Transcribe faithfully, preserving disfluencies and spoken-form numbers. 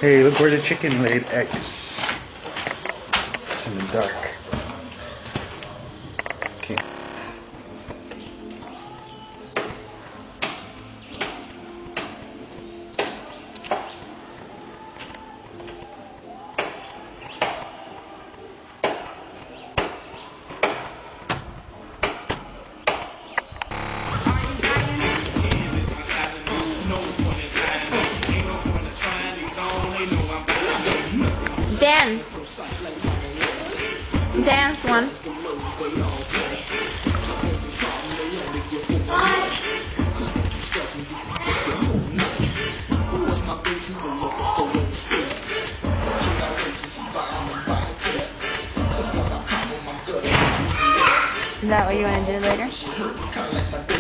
Hey, look where the chicken laid eggs. It's in the dark. Okay. Dance. Dance one. Is that what you want to do later?